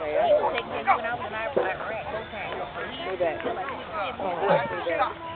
He was taking me when I was in Iraq. Way back. Oh, way back.